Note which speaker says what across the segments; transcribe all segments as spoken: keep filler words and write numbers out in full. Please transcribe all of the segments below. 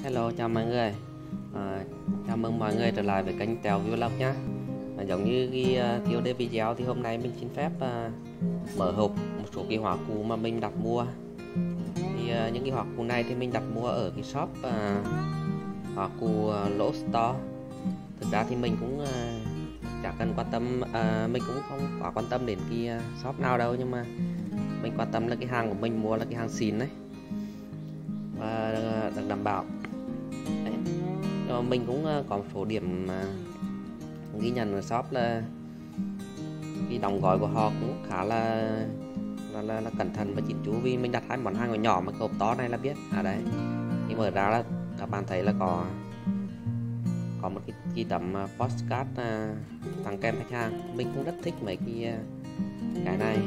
Speaker 1: Hello, chào mọi người. à, Chào mừng mọi người trở lại với kênh Tèo Vlog nhé. à, Giống như cái uh, tiêu đề video thì hôm nay mình xin phép uh, mở hộp một số cái hoa cù mà mình đặt mua. Thì uh, những cái hoa cù này thì mình đặt mua ở cái shop uh, hoa cù uh, Lỗ Store. Thực ra thì mình cũng uh, chẳng cần quan tâm, uh, mình cũng không quá quan tâm đến cái uh, shop nào đâu, nhưng mà mình quan tâm là cái hàng của mình mua là cái hàng xịn đấy và được đảm bảo. Đấy. Rồi mình cũng có một số điểm ghi nhận ở shop là cái đóng gói của họ cũng khá là là, là, là cẩn thận và chỉnh chu, vì mình đặt hai món hàng nhỏ mà cái hộp to này là biết à đấy. thì mở ra là các bạn thấy là có có một cái, cái tấm postcard tặng kèm khách hàng. Mình cũng rất thích mấy cái cái này.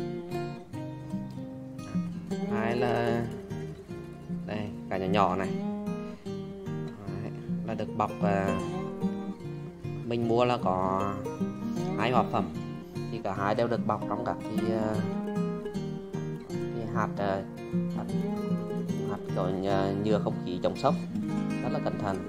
Speaker 1: Hai là đây, cả nhỏ nhỏ này. Đấy, là được bọc. uh, mình mua là có hai hoa phẩm thì cả hai đều được bọc trong các cái, uh, cái hạt, uh, hạt hạt kiểu nhựa không khí chống sốc, rất là cẩn thận.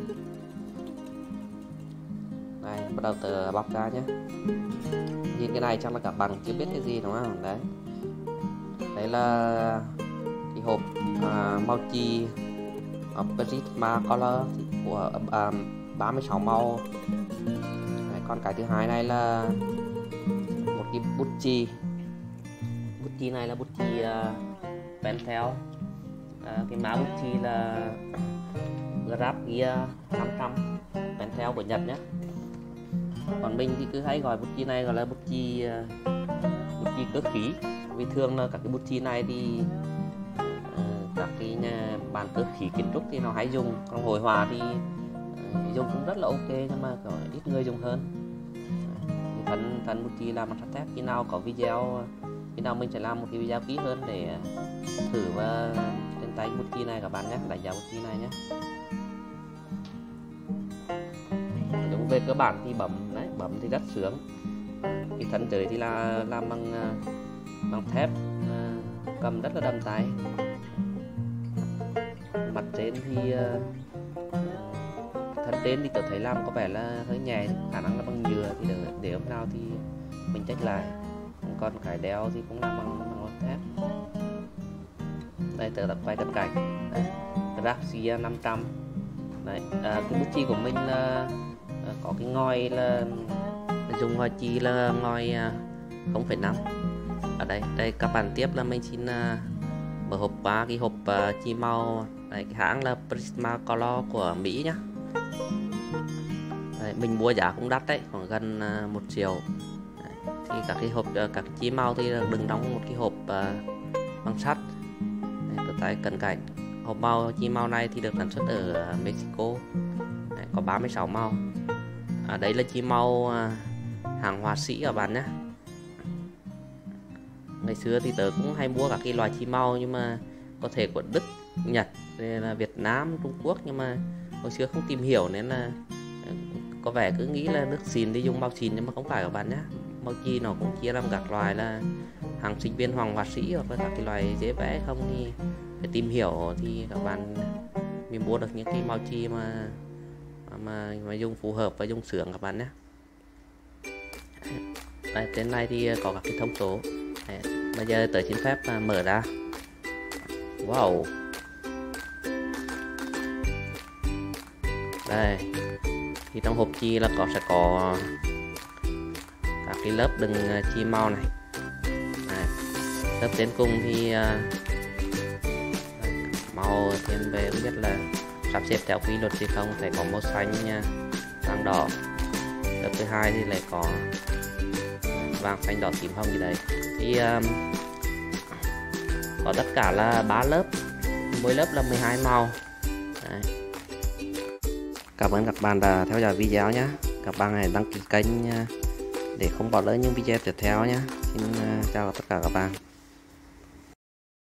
Speaker 1: Đây, bắt đầu từ bọc ra nhé. Nhìn cái này chắc là các bạn chưa biết cái gì đúng không? Đấy, đấy là cái hộp uh, mochi uh, Prisma Color của uh, ba mươi sáu màu. Đấy, còn cái thứ hai này là một cái bút chì. Bút chì này là bút chì uh, Pentel. uh, cái mã bút chì là Grab Gear năm trăm Pentel của Nhật nhé. Còn mình thì cứ hay gọi bút chì này gọi là bút chì uh, bút chì cơ khí, vì thường là các cái bút chì này thì uh, các cái nhà bàn cơ khí kiến trúc thì nó hay dùng, còn hội họa thì uh, dùng cũng rất là ok, nhưng mà có ít người dùng hơn. uh, thân thân bút chì làm bằng sắt thép. Khi nào có video, khi nào mình sẽ làm một cái video kỹ hơn để thử và trên tay bút chì này các bạn nhé, đánh giá bút chì này nhé. Đúng về cơ bản thì bấm đấy, bấm thì rất sướng. Cái thân dưới thì là làm bằng bằng thép, cầm rất là đầm tay. Mặt trên thì thân trên thì tôi thấy làm có vẻ là hơi nhẹ, khả năng là bằng nhựa, thì để, để hôm nào thì mình check lại. Còn cái đeo thì cũng làm bằng bằng thép. Đây, tớ đặt quay cận cảnh. Raxia năm trăm. Đấy, à, cái bút chì của mình là à, có cái ngòi là dùng ngòi chì là ngòi không phẩy năm. Ở đây, đây các bạn tiếp là mình xin uh, mở hộp ba cái hộp uh, chì màu. Đây, cái hãng là Prisma Color của Mỹ nhá. Đây, mình mua giá cũng đắt đấy, khoảng gần uh, một triệu. Đấy, thì các cái hộp uh, các chì màu thì đừng đóng một cái hộp uh, bằng sắt. Đây, tay cận cảnh. Hộp màu chì màu này thì được sản xuất ở uh, Mexico. Đấy, có ba mươi sáu màu. À, đấy là chì màu uh, hàng họa sĩ các bạn nhé. Ngày xưa thì tớ cũng hay mua các cái loài chì màu, nhưng mà có thể của Đức, Nhật, là Việt Nam, Trung Quốc, nhưng mà hồi xưa không tìm hiểu nên là có vẻ cứ nghĩ là nước xịn đi dùng màu xịn, nhưng mà không phải các bạn nhé. Màu chì nó cũng chia làm các loài là hàng sinh viên hoàng họa sĩ hoặc là các cái loài dễ vẽ không, thì phải tìm hiểu thì các bạn mình mua được những cái màu chì mà mà mà dùng phù hợp và dùng sướng các bạn nhé. Đây, trên này thì có các cái thông số. Đấy, bây giờ tới xin phép uh, mở ra. Wow. Đây, thì trong hộp chì là có sẽ có các cái lớp đựng uh, chì màu này. Đấy, lớp trên cùng thì uh, màu thiên về thứ nhất là sắp xếp theo quy luật thì không, phải có màu xanh, vàng, đỏ. Lớp thứ hai thì lại có vàng, xanh, đỏ, tím, hồng gì đấy. Thì um, có tất cả là ba lớp, mỗi lớp là mười hai màu. Đấy. Cảm ơn các bạn đã theo dõi video nhé. Các bạn hãy đăng ký kênh để không bỏ lỡ những video tiếp theo nhé. Xin chào tất cả các bạn.